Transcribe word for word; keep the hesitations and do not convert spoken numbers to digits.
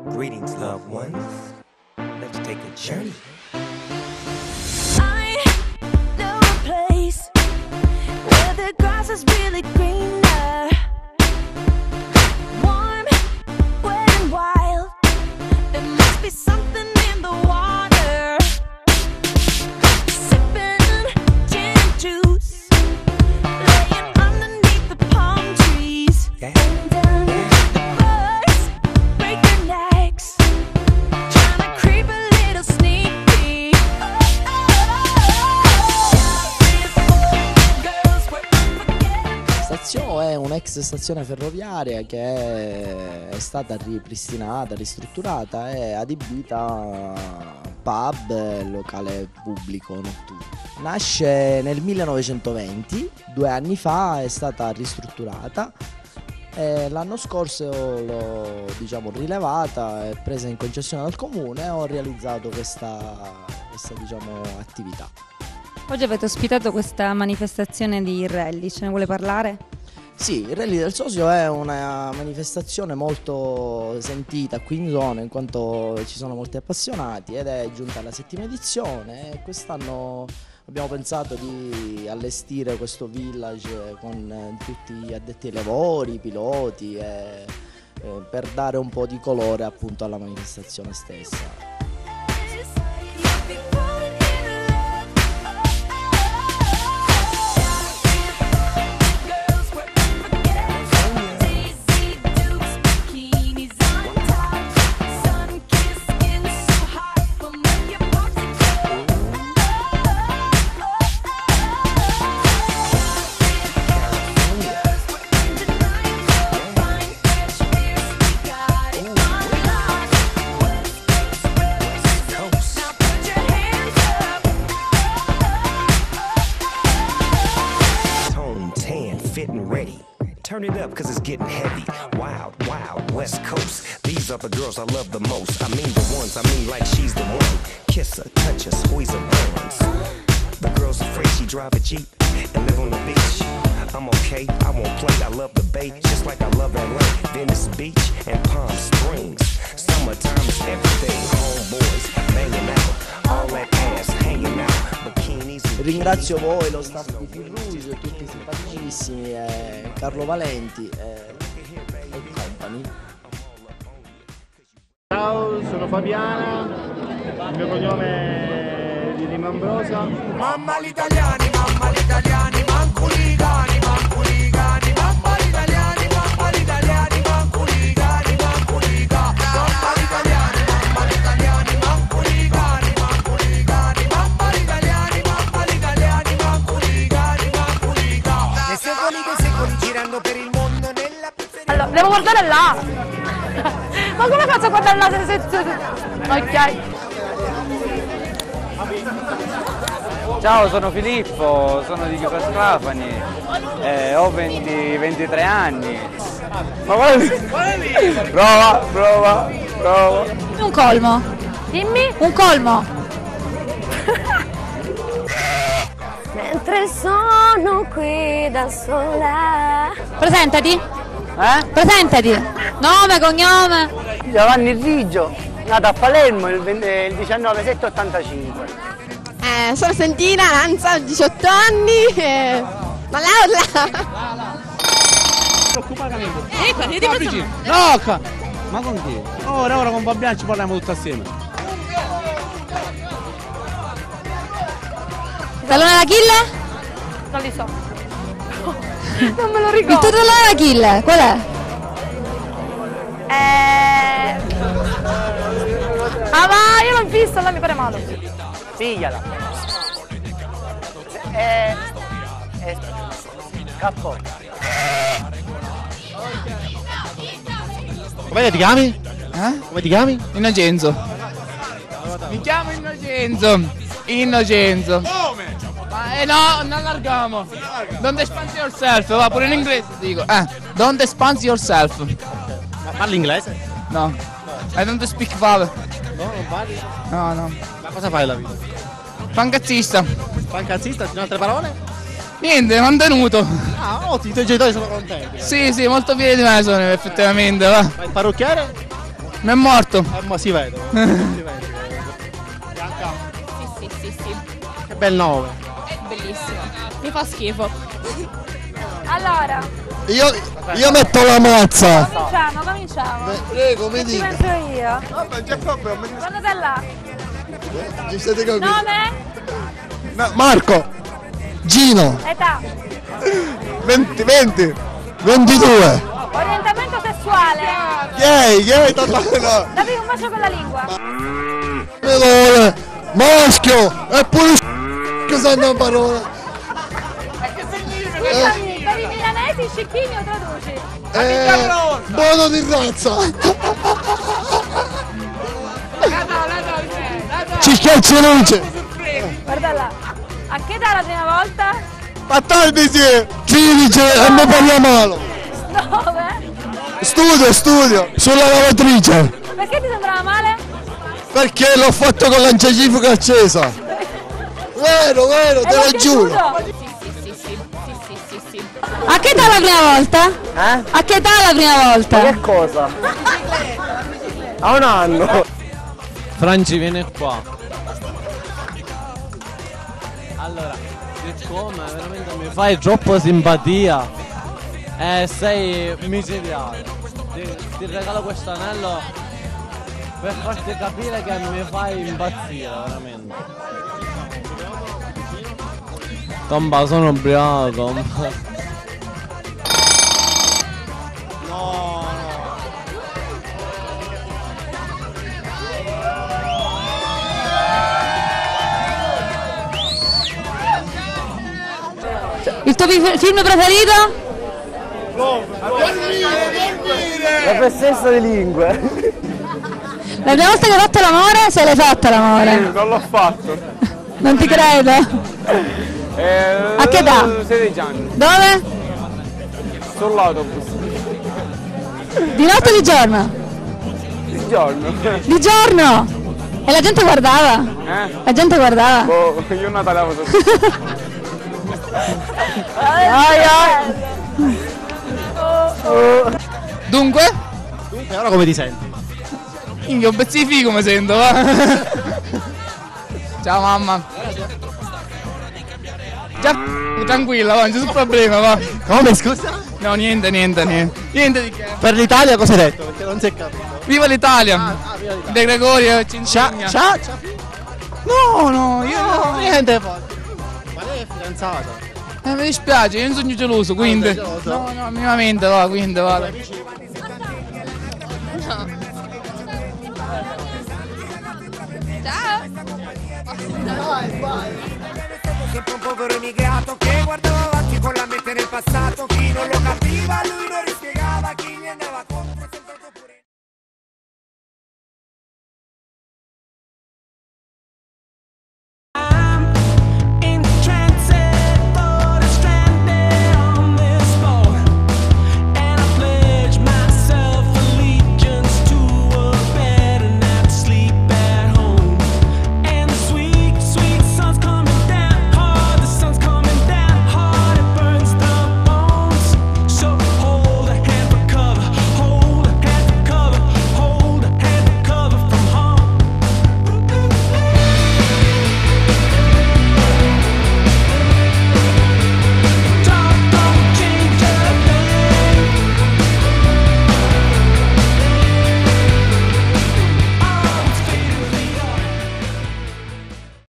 Greetings, loved ones. Let's take a journey. I know a place where the grass is really greener, warm, wet and wild. There must be something in the water. Sipping gin and juice, laying underneath the palm trees. Yeah. And down the birds break their necks, trying to creep a little sneak peek. Oh, La stazione è un'ex stazione ferroviaria che è stata ripristinata, ristrutturata e adibita a pub e locale pubblico notturno. Nasce nel millenovecentoventi, due anni fa è stata ristrutturata e l'anno scorso l'ho, diciamo, rilevata e presa in concessione dal comune e ho realizzato questa, questa diciamo, attività. Oggi avete ospitato questa manifestazione di rally, ce ne vuole parlare? Sì, il Rally del Sosio è una manifestazione molto sentita qui in zona in quanto ci sono molti appassionati ed è giunta alla settima edizione e quest'anno abbiamo pensato di allestire questo village con tutti gli addetti ai lavori, i piloti e, eh, per dare un po' di colore appunto alla manifestazione stessa. Fitting ready. Turn it up cause it's getting heavy. Wild, wild, West Coast. These are the girls I love the most. I mean the ones, I mean like she's the one. Kiss her, touch her, squeeze her bones. The girl's afraid she drive a Jeep and live on the beach. I'm okay, I won't play, I love the bay. Just like I love L A, Venice Beach and Palm Springs. Summertime is everything. Homeboys banging out, all that ass hanging out. Bikinis. Ringrazio voi, lo staff di Fil Rouge, tutti simpaticissimi, eh, Carlo Valenti eh, e company. Ciao, sono Fabiana, il mio cognome è di Rimambrosa. Mamma gli italiani, mamma gli italiani, manco li cani, manco li cani, mamma gli italiani, mamma gli italiani, manco li cani, manco li cani, mamma gli italiani, mamma gli italiani, manco li cani, manco li cani, mamma gli italiani, mamma gli italiani, manco li cani, manco li cani. E secoli dei secoli girando per il mondo nella pizzeria. Allora, devo guardare là. Ma come faccio a guardare là se... se, se... Ok. Ciao, sono Filippo, sono di Chiusa Sclafani, eh, ho venti, ventitré anni. Ma guarda lì! Prova, prova, prova. Un colmo. Dimmi. Un colmo. Mentre sono qui da sola. Presentati. Eh? Presentati. Nome, cognome. Giovanni Rigio, nato a Palermo il, il diciannove settembre ottantacinque. Eh, sono Santina, Lanza, ho diciotto anni. Eh, ma là, là. Ecco, vedi vicino. No, ma con chi? Ora, ora con Fabiano ci parliamo tutti assieme. Tallone d'Achille? Non li so. Non me lo ricordo. Il tuo tallone d'Achille, qual è? Eh... Ah, ma io l'ho visto, allora mi pare male. Pigliala. Eh, eh, capo. Come ti chiami? Eh? Come ti chiami? Innocenzo. Mi chiamo Innocenzo. Innocenzo. Come? Ma eh no, non allargamo. Don't expand yourself, va pure in inglese dico. Eh, don't expand yourself. Ma parli inglese? No. I don't speak father. No, non parli? No, no. Ma cosa fai la vita? Fancazzista. Fancazzista, in altre parole? Niente, mantenuto. Ah, ottimo, i tuoi genitori sono contenti. Sì, sì, molto fieri di me sono effettivamente, va. Ma il parrucchiere? Mi è morto. Eh, ma si vede. Si vede. Bianca. Sì, sì, sì, sì. Che bel nome. È bellissimo. Mi fa schifo. Allora, Io, io metto la mazza. cominciamo, cominciamo. Prego, mi Che ci dica. penso io? Vabbè, già proprio. Guardate là. Ci siete capiti? Nome? No, Marco. Gino. Età? venti, venti. ventidue. Orientamento sessuale? Gay, gay, no. Davi un bacio con la lingua. Melone. Maschio. E pure che sanno parola. Scusami, per i milanesi scicchini o traduci? Eh, buono di razza. Ci schiaccia luce. Guarda là. A che età la prima volta? quattordici. quindici e mi parla male. Dove? Studio, studio. Sulla lavatrice. Perché ti sembrava male? Perché l'ho fatto con lanciacifuga accesa. Vero, vero, te lo giuro. A che età la prima volta? Eh? A che età la prima volta? Che cosa? A un anno. Franci, vieni qua. Allora, siccome veramente mi fai troppo simpatia e sei micidiale, ti, ti regalo questo anello per farti capire che mi fai impazzire veramente. Tomba, sono ubriaco. No, Il tuo pi- film preferito? La professoressa di lingue. La prima volta che hai fatto l'amore, se l'hai fatto l'amore? Non l'ho fatto. Non ti credo. Eh, A che età? sedici anni. Dove? Sull'autobus. Di notte o di giorno? Di giorno. Di giorno! E la gente guardava? Eh? La gente guardava? Boh, io Natale avevo Ai ai. Dunque? Dunque, ora come ti senti? Minchia, un pezzo di figo mi sento, va. Ciao mamma. Già, tranquilla, va, non c'è nessun problema, va. Come, scusa? No, niente, niente, niente. Niente di che. Per l'Italia cosa hai detto? Perché non si è capito. Viva l'Italia! Ah, viva l'Italia. De Gregorio ci Ciao, insegna. ciao, ciao. No, no, io no. Niente poi. Ma lei è fidanzata? Eh, mi dispiace, io non sono geloso, quindi. sei geloso? No, no, minimamente, va, quindi vado. Sempre un povero immigrato che guardava